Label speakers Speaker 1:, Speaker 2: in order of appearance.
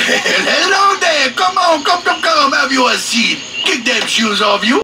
Speaker 1: Hello there. Come on, come, have you a seat. Kick them shoes off you.